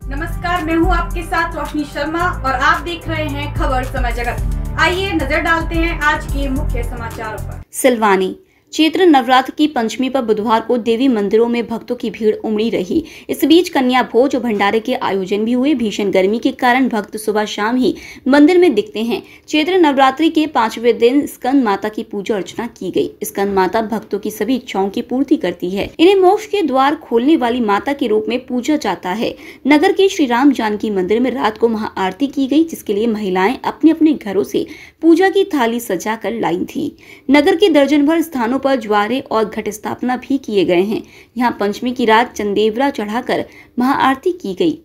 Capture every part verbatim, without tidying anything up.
नमस्कार, मैं हूं आपके साथ रोशनी शर्मा और आप देख रहे हैं खबर समय जगत। आइए नजर डालते हैं आज के मुख्य समाचारों पर। सिलवानी चैत्र नवरात्र की पंचमी पर बुधवार को देवी मंदिरों में भक्तों की भीड़ उमड़ी रही। इस बीच कन्या भोज और भंडारे के आयोजन भी हुए। भीषण गर्मी के कारण भक्त सुबह शाम ही मंदिर में दिखते हैं। चैत्र नवरात्रि के पांचवें दिन स्कंद माता की पूजा अर्चना की गई। स्कंद माता भक्तों की सभी इच्छाओं की पूर्ति करती है। इन्हें मोक्ष के द्वार खोलने वाली माता के रूप में पूजा जाता है। नगर के श्री राम जानकी मंदिर में रात को महाआरती की गई, जिसके लिए महिलाएं अपने अपने घरों से पूजा की थाली सजाकर लाई थी। नगर के दर्जन भर स्थानों पर ज्वारे और घट स्थापना भी किए गए हैं। यहाँ पंचमी की रात चंदेवरा चढ़ाकर महाआरती की गई।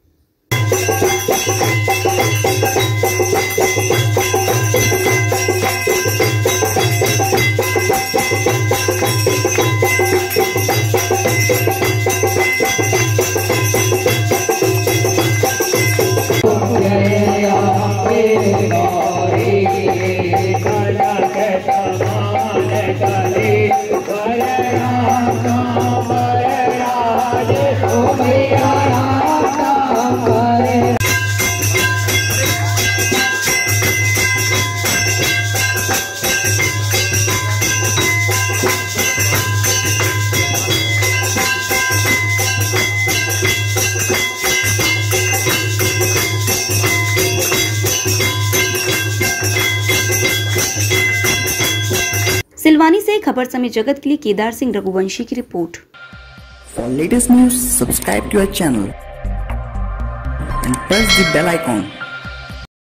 सिलवानी से खबर समय जगत के लिए केदार सिंह रघुवंशी की रिपोर्ट। For latest news, subscribe to our channel and press the bell icon.